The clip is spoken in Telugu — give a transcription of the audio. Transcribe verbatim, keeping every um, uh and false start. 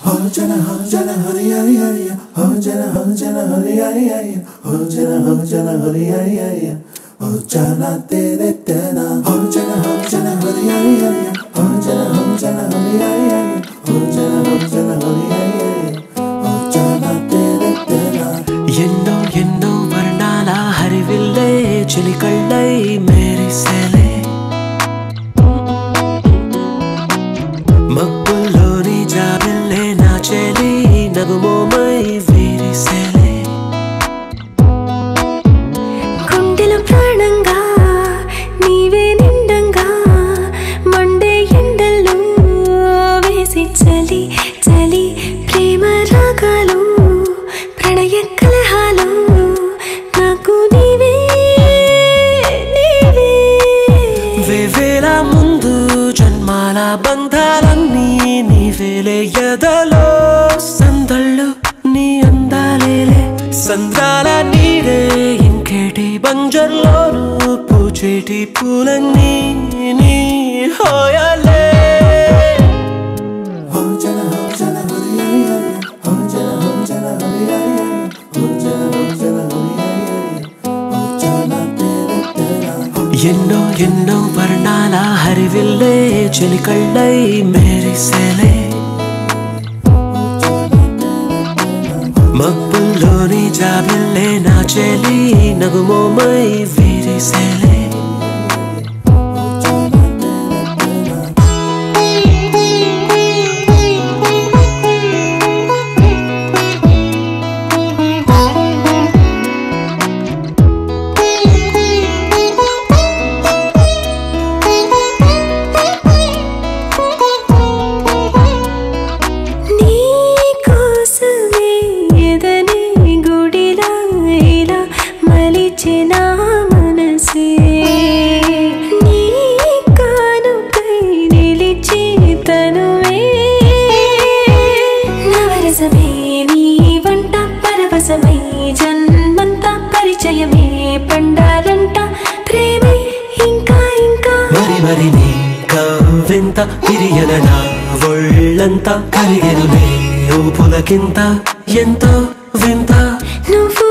jana ho jana hari hari hari ho jana ho jana hari hari hari ho jana ho jana hari hari hari ho jana tere tena ho jana ho jana hari hari hari ho jana ho jana hari hari hari ho jana ho jana hari hari hari ho jana tere tena ఎన్నో ఎన్నో వర్ణాల హరివిల్లే చిలికళ్ళై మెరిసేలే మబ్బుల్లోని జాబిల్లే నా చెలి నగుమోమై విరిసేలే గుండెలో ప్రాణంగా నీవే నిండంగా మండే ఎండల్లో వేసి చలి చలి ప్రేమ రాగాలు ప్రణయ కలహాలు నాకు నీవే నీవే వేవేల ముందు జన్మాల బంధాలన్నీ నీవేలే ఎదలో సందళ్ళు నీ అందాలేలే సంద్రాల నీడే ఇంకేటి బంజర్లోను పూచేటి పూలన్నీ నీ హోయలే ho jana ho jana hari hari hari ho jana ho jana hari hari hari ho jana ho jana hari hari hari ho jana tere tena ఎన్నో ఎన్నో వర్ణాల హరివిల్లే చిలికళ్ళై మెరిసేలే మబ్బుల్లోని జాబిల్లే నా చెలి నగుమోమై విరిసేలే నా మనసే నీ కానుకై నిలిచి తనువే నవరసమే నీ వంట పరవశమై జన్మంతా పరిచయమే పండాలంట ప్రేమై ఇంకా ఇంకా మరి మరి నీ కవ్వింత తిరియన నా ఒళ్ళంతా కరిగెనులే ఊపులకింత ఎంతో వింత నువ్వు